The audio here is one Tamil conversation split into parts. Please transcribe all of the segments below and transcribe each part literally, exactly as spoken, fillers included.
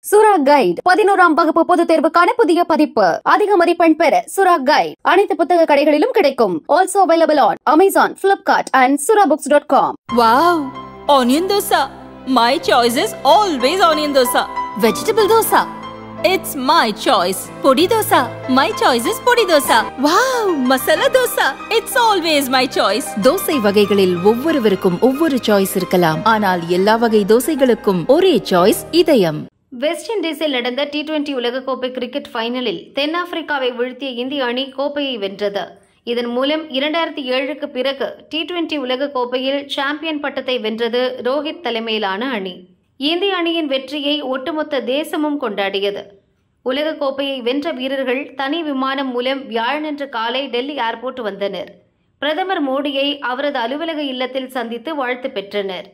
சுரா கைட் பதினோராம் வகுப்பு பொதுத் தேர்வுக்கான புதிய பதிப்பு. அதிக மதிப்பெண் பெற சுரா கைட் அனைத்து புத்தக கடைகளிலும் கிடைக்கும். Also available on Amazon, Flipkart and sura books dot com. Wow! Onion dosa. My choice is always onion dosa. Vegetable dosa. It's my choice. Podi dosa. My choice is podi dosa. Wow! Masala dosa. It's always my choice. Dosa வகைகளில் ஒவ்வொருவருக்கும் ஒவ்வொரு சாய்ஸ் இருக்கலாம். ஆனால் எல்லா வகை தோசைகளுக்கும் ஒரே சாய்ஸ் இதயம். வெஸ்ட் இண்டீஸில் நடந்த டி டுவெண்டி உலகக்கோப்பை கிரிக்கெட் ஃபைனலில் தென்னாப்பிரிக்காவை வீழ்த்திய இந்திய அணி கோப்பையை வென்றது. இதன் மூலம் இரண்டாயிரத்தி ஏழுக்கு பிறகு டி டுவெண்டி உலகக்கோப்பையில் சாம்பியன் பட்டத்தை வென்றது ரோஹித் தலைமையிலான அணி. இந்திய அணியின் வெற்றியை ஒட்டுமொத்த தேசமும் கொண்டாடியது. உலகக்கோப்பையை வென்ற வீரர்கள் தனி விமானம் மூலம் வியாழனன்று காலை டெல்லி ஏர்போர்ட் வந்தனர். பிரதமர் மோடியை அவரது அலுவலக இல்லத்தில் சந்தித்து வாழ்த்து பெற்றனர்.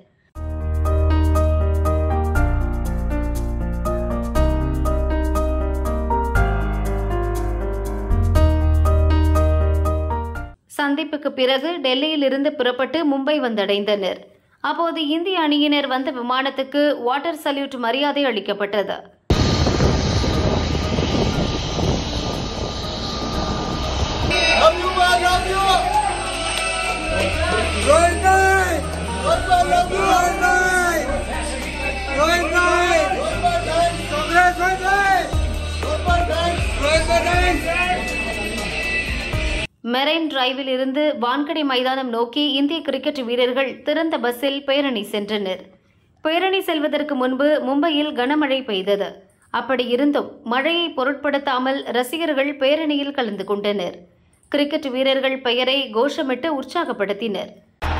சந்திப்புக்கு பிறகு டெல்லியில் இருந்து புறப்பட்டு மும்பை வந்தடைந்தனர். அப்போது இந்திய அணியினர் வந்த விமானத்துக்கு வாட்டர் சல்யூட் மரியாதை அளிக்கப்பட்டது. மெரைன் டிரைவில் இருந்து வான்கடை மைதானம் நோக்கி இந்திய கிரிக்கெட் வீரர்கள் திறந்த பஸ்ஸில் பேரணி சென்றனர். பேரணி செல்வதற்கு முன்பு மும்பையில் கனமழை பெய்தது. அப்படி இருந்தும் மழையை பொருட்படுத்தாமல் ரசிகர்கள் பேரணியில் கலந்து கொண்டனர். கிரிக்கெட் வீரர்கள் பெயரை கோஷமிட்டு உற்சாகப்படுத்தினர்.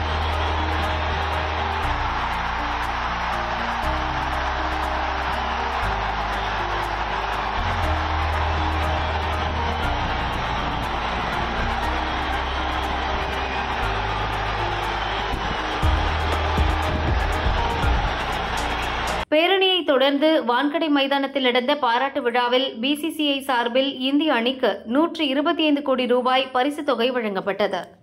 பேரணியை தொடர்ந்து வான்கடை மைதானத்தில் நடந்த பாராட்டு விழாவில் பிசிசிஐ சார்பில் இந்திய அணிக்கு நூற்று இருபத்தி ஐந்து கோடி ரூபாய் பரிசுத் தொகை வழங்கப்பட்டது.